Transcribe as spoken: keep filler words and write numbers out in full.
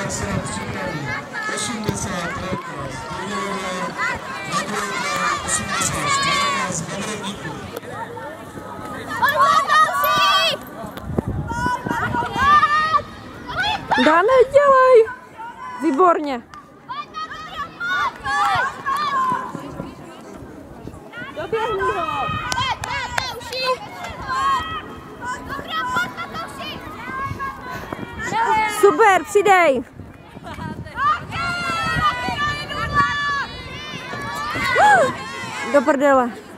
se připraví osmdesát letnás, na dvojka osmdesát čtyři z Vedrovníku. Dane, dělej! Výborně! Doběhni ho! Super, přidej! Do prdele.